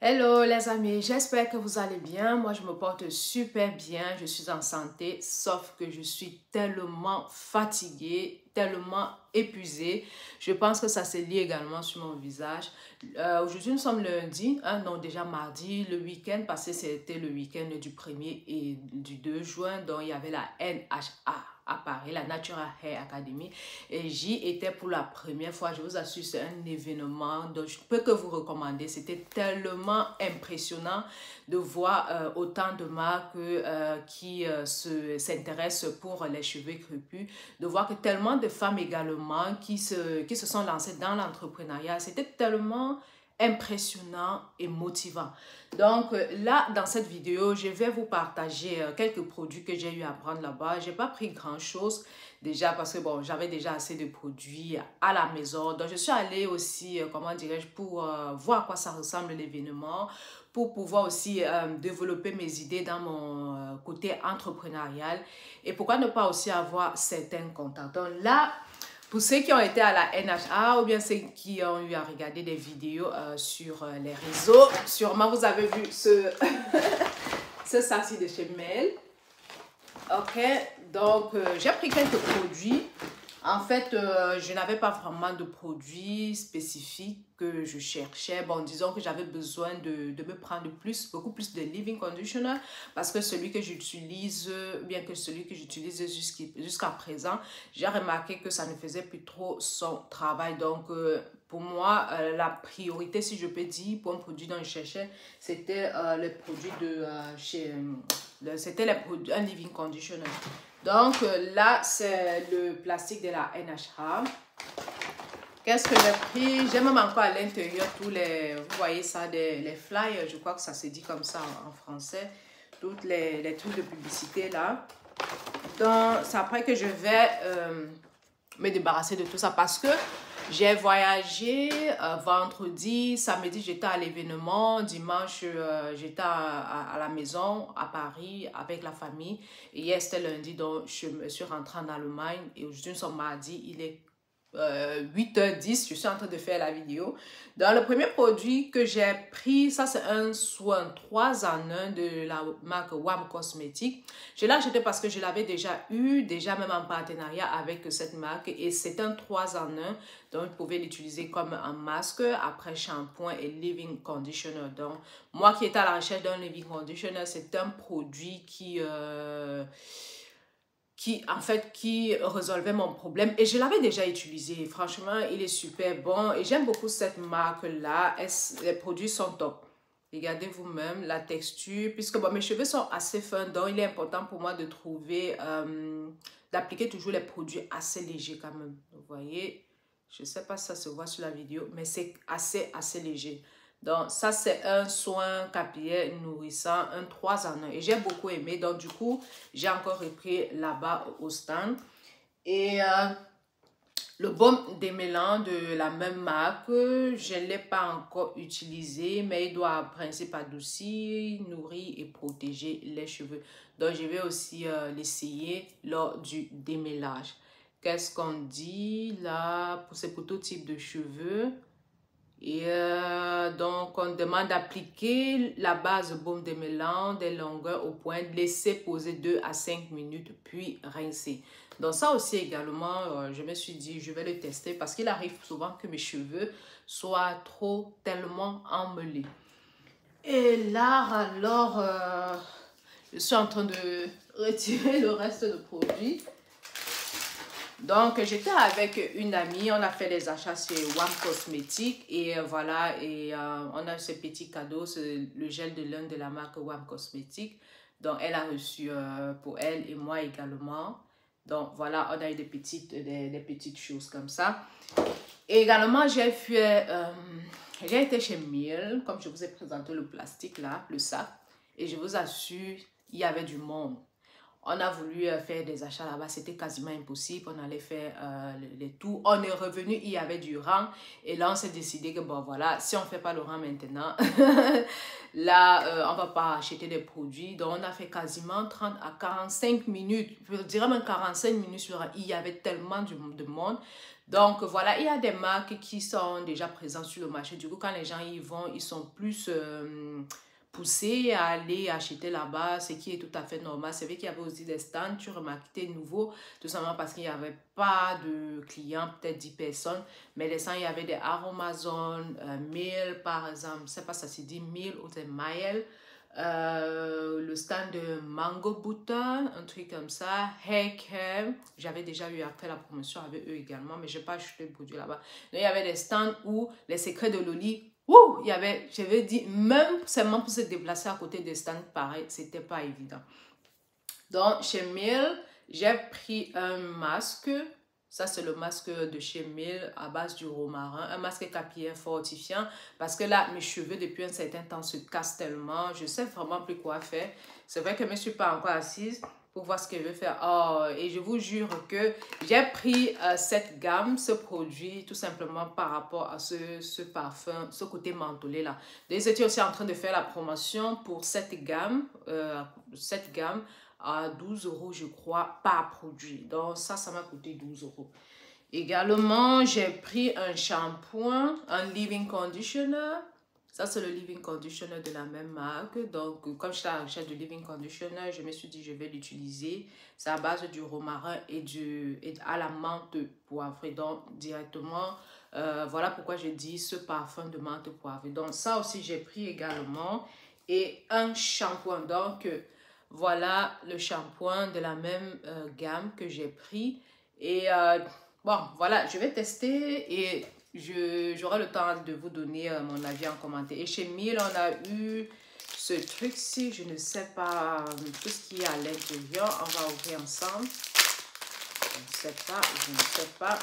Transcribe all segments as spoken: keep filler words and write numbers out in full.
Hello les amis, j'espère que vous allez bien. Moi, je me porte super bien, je suis en santé, sauf que je suis tellement fatiguée, tellement épuisée. Je pense que ça se lit également sur mon visage. Euh, Aujourd'hui, nous sommes lundi, hein, non déjà mardi, le week-end passé, c'était le week-end du premier et du deux juin, donc il y avait la N H A à Paris, la Natural Hair Academy, et j'y étais pour la première fois. Je vous assure, c'est un événement dont je peux que vous recommander. C'était tellement impressionnant de voir euh, autant de marques euh, qui euh, s'intéressent pour les cheveux crépus, de voir que tellement de femmes également qui se, qui se sont lancées dans l'entrepreneuriat. C'était tellement impressionnant et motivant. Donc là, dans cette vidéo, je vais vous partager quelques produits que j'ai eu à prendre là-bas. Je n'ai pas pris grand-chose déjà parce que bon, j'avais déjà assez de produits à la maison. Donc je suis allée aussi, comment dirais-je, pour euh, voir à quoi ça ressemble l'événement, pour pouvoir aussi euh, développer mes idées dans mon euh, côté entrepreneurial et pourquoi ne pas aussi avoir certains contacts. Donc là, pour ceux qui ont été à la N H A ou bien ceux qui ont eu à regarder des vidéos euh, sur euh, les réseaux, sûrement vous avez vu ce, ce sac de chez Mel. Ok, donc euh, j'ai pris quelques produits. En fait, euh, je n'avais pas vraiment de produits spécifiques que je cherchais. Bon, disons que j'avais besoin de, de me prendre plus, beaucoup plus de leave-in conditioner parce que celui que j'utilise, bien que celui que j'utilise jusqu'à présent, j'ai remarqué que ça ne faisait plus trop son travail. Donc, euh, pour moi, euh, la priorité, si je peux dire, pour un produit dont je cherchais, c'était euh, le produit de euh, chez... Euh, c'était un leave-in conditioner. Donc là, c'est le plastique de la N H A. Qu'est-ce que j'ai pris? J'ai même encore à l'intérieur tous les, vous voyez ça, des, les flyers, je crois que ça se dit comme ça en, en français. Toutes les, les trucs de publicité là. Donc, c'est après que je vais euh, me débarrasser de tout ça parce que j'ai voyagé euh, vendredi, samedi j'étais à l'événement, dimanche euh, j'étais à, à, à la maison à Paris avec la famille et hier c'était lundi donc je me suis rentrée en Allemagne et aujourd'hui nous sommes mardi, il est euh, huit heures dix, je suis en train de faire la vidéo. Dans le premier produit que j'ai pris, ça c'est un soin trois en un de la marque W A M Cosmetics. Je l'ai acheté parce que je l'avais déjà eu, déjà même en partenariat avec cette marque et c'est un trois en un. Donc vous pouvez l'utiliser comme un masque, après shampoing et leave-in conditioner. Donc moi qui étais à la recherche d'un leave-in conditioner, c'est un produit qui... Euh, qui en fait qui résolvait mon problème et je l'avais déjà utilisé. Franchement, il est super bon et j'aime beaucoup cette marque là. Les produits sont top. Regardez vous-même la texture, puisque bon, mes cheveux sont assez fins, donc il est important pour moi de trouver, euh, d'appliquer toujours les produits assez légers quand même. Vous voyez, je ne sais pas si ça se voit sur la vidéo, mais c'est assez, assez léger. Donc, ça, c'est un soin capillaire nourrissant, un trois en un. Et j'ai beaucoup aimé. Donc, du coup, j'ai encore repris là-bas au stand. Et euh, le baume démêlant de la même marque, je ne l'ai pas encore utilisé, mais il doit, en principe, adoucir, nourrir et protéger les cheveux. Donc, je vais aussi euh, l'essayer lors du démêlage. Qu'est-ce qu'on dit là pour ces prototypes de cheveux? Et euh, donc, on demande d'appliquer la base baume démêlant des longueurs au point, laisser poser deux à cinq minutes, puis rincer. Donc, ça aussi également, euh, je me suis dit, je vais le tester parce qu'il arrive souvent que mes cheveux soient trop, tellement emmêlés. Et là, alors, euh, je suis en train de retirer le reste de produits. Donc, j'étais avec une amie, on a fait des achats chez W A M Cosmetics et euh, voilà, et euh, on a ce petit cadeau, c'est le gel de lin de la marque W A M Cosmetics. Donc, elle a reçu euh, pour elle et moi également. Donc, voilà, on a eu des petites, des, des petites choses comme ça. Et également, j'ai fait, euh, j'ai été chez Miel, comme je vous ai présenté le plastique là, le sac. Et je vous assure, il y avait du monde. On a voulu faire des achats là-bas, c'était quasiment impossible. On allait faire euh, les tours. On est revenu, il y avait du rang. Et là, on s'est décidé que bon, voilà, si on ne fait pas le rang maintenant, là, euh, on ne va pas acheter des produits. Donc, on a fait quasiment trente à quarante-cinq minutes. Je dirais même quarante-cinq minutes sur le rang. Il y avait tellement de monde. Donc voilà, il y a des marques qui sont déjà présentes sur le marché. Du coup, quand les gens y vont, ils sont plus euh, poussés à aller acheter là-bas, ce qui est tout à fait normal. C'est vrai qu'il y avait aussi des stands, tu remarquais nouveau, tout simplement parce qu'il n'y avait pas de clients, peut-être dix personnes, mais les stands, il y avait des Aromazone, euh, Miel par exemple, je ne sais pas si ça se dit Miel ou c'est Mael. Euh, le stand de Mango Button, un truc comme ça, Heck Hair, j'avais déjà eu après la promotion avec eux également, mais je n'ai pas acheté le produit là-bas. Il y avait des stands où les secrets de Loli, ouh, il y avait, je vais dire, même seulement pour se déplacer à côté des stands, pareil, c'était pas évident. Donc, chez Miel, j'ai pris un masque. Ça, c'est le masque de chez Miel à base du romarin. Un masque capillaire fortifiant. Parce que là, mes cheveux, depuis un certain temps, se cassent tellement. Je ne sais vraiment plus quoi faire. C'est vrai que je ne me suis pas encore assise pour voir ce que je veux faire. Oh, et je vous jure que j'ai pris euh, cette gamme, ce produit, tout simplement par rapport à ce, ce parfum, ce côté mentholé là. Donc, j'étais aussi en train de faire la promotion pour cette gamme. Euh, cette gamme à douze euros, je crois, par produit. Donc, ça, ça m'a coûté douze euros. Également, j'ai pris un shampoing, un leave-in conditioner. Ça, c'est le leave-in conditioner de la même marque. Donc, comme je suis à la recherche de leave-in conditioner, je me suis dit, je vais l'utiliser. C'est à base du romarin et, du, et à la menthe poivrée. Donc, directement, euh, voilà pourquoi je dis ce parfum de menthe poivrée. Donc, ça aussi, j'ai pris également. Et un shampoing. Donc, voilà le shampoing de la même euh, gamme que j'ai pris. Et euh, bon, voilà, je vais tester et j'aurai le temps de vous donner euh, mon avis en commentaire. Et chez Miel, on a eu ce truc-ci, je ne sais pas, tout ce qui est à l'intérieur. On va ouvrir ensemble. Je ne sais pas, je ne sais pas.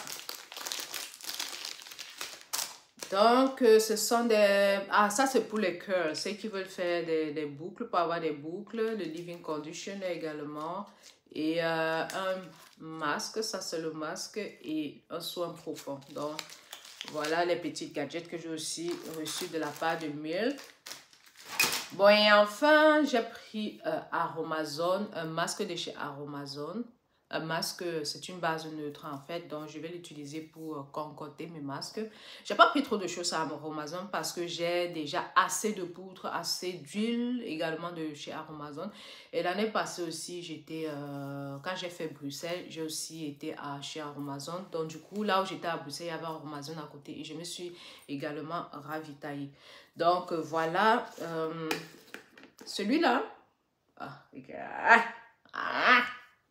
Donc, euh, ce sont des... Ah, ça, c'est pour les curls. Ceux qui veulent faire des, des boucles, pour avoir des boucles. Le leave-in conditioner également. Et euh, un masque. Ça, c'est le masque. Et un soin profond. Donc, voilà les petits gadgets que j'ai aussi reçus de la part de Miel. Bon, et enfin, j'ai pris euh, Aromazone. Un masque de chez Aromazone. Un masque, c'est une base neutre en fait, donc je vais l'utiliser pour euh, concocter mes masques. J'ai pas pris trop de choses à Aromazone parce que j'ai déjà assez de poudre, assez d'huile également de chez Aromazone. Et l'année passée aussi, j'étais, euh, quand j'ai fait Bruxelles, j'ai aussi été à chez Aromazone. Donc du coup, là où j'étais à Bruxelles, il y avait Aromazone à côté et je me suis également ravitaillée. Donc euh, voilà, euh, celui-là, ah, regarde, ah,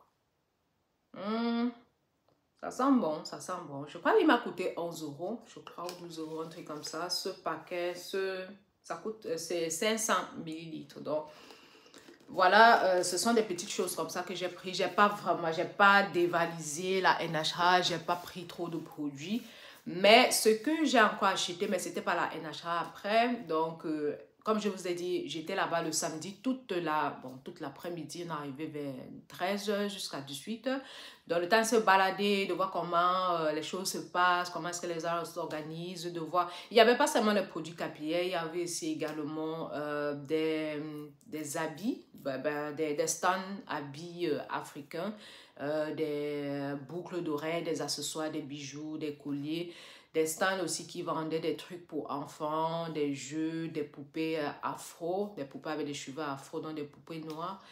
Mmh, ça sent bon, ça sent bon. Je crois qu'il m'a coûté onze euros, je crois, ou douze euros, un truc comme ça. Ce paquet, ce, ça coûte, c'est cinq cents millilitres. Donc, voilà, euh, ce sont des petites choses comme ça que j'ai pris. J'ai pas vraiment, j'ai pas dévalisé la N H A, j'ai pas pris trop de produits. Mais ce que j'ai encore acheté, mais c'était pas la N H A après. Donc, euh, comme je vous ai dit, j'étais là-bas le samedi toute la, bon, toute l'après-midi. On est arrivé vers treize heures jusqu'à dix-huit heures. Dans le temps de se balader, de voir comment euh, les choses se passent, comment est-ce que les gens s'organisent, de voir. Il n'y avait pas seulement les produits capillaires, il y avait aussi également euh, des, des habits, ben, ben, des, des stands habits euh, africains, euh, des boucles d'oreilles, des accessoires, des bijoux, des colliers. Des stands aussi qui vendaient des trucs pour enfants, des jeux, des poupées euh, afro, des poupées avec des cheveux afro, donc des poupées noires.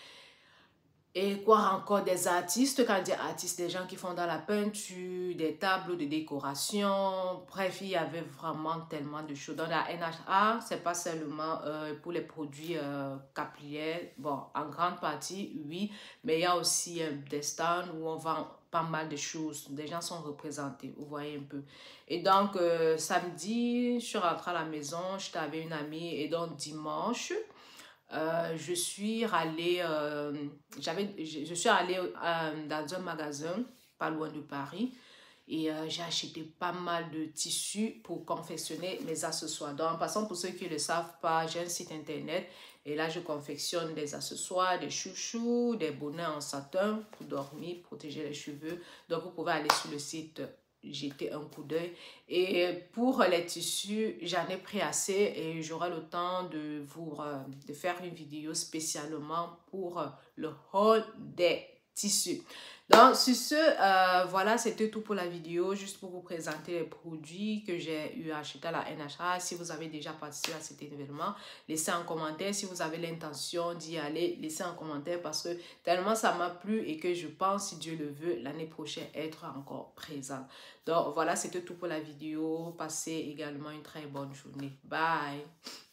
Et quoi encore, des artistes, quand je dis artistes, des gens qui font dans la peinture, des tableaux de décoration. Bref, il y avait vraiment tellement de choses. Dans la N H A, c'est pas seulement euh, pour les produits euh, capillaires. Bon, en grande partie, oui. Mais il y a aussi euh, des stands où on vend pas mal de choses. Des gens sont représentés, vous voyez un peu. Et donc, euh, samedi, je suis rentrée à la maison, j'étais avec une amie. Et donc, dimanche... Euh, je suis allée, euh, j'avais, je, je suis allée euh, dans un magasin pas loin de Paris et euh, j'ai acheté pas mal de tissus pour confectionner mes accessoires. Donc, en passant, pour ceux qui ne le savent pas, j'ai un site internet et là, je confectionne des accessoires, des chouchous, des bonnets en satin pour dormir, protéger les cheveux. Donc, vous pouvez aller sur le site, jeter un coup d'œil. Et pour les tissus, j'en ai pris assez et j'aurai le temps de vous euh, de faire une vidéo spécialement pour euh, le haul des tissus. Donc, sur ce, euh, voilà, c'était tout pour la vidéo, juste pour vous présenter les produits que j'ai eu à acheter à la N H A. Si vous avez déjà participé à cet événement, laissez un commentaire. Si vous avez l'intention d'y aller, laissez un commentaire parce que tellement ça m'a plu et que je pense, si Dieu le veut, l'année prochaine être encore présente. Donc, voilà, c'était tout pour la vidéo. Passez également une très bonne journée. Bye!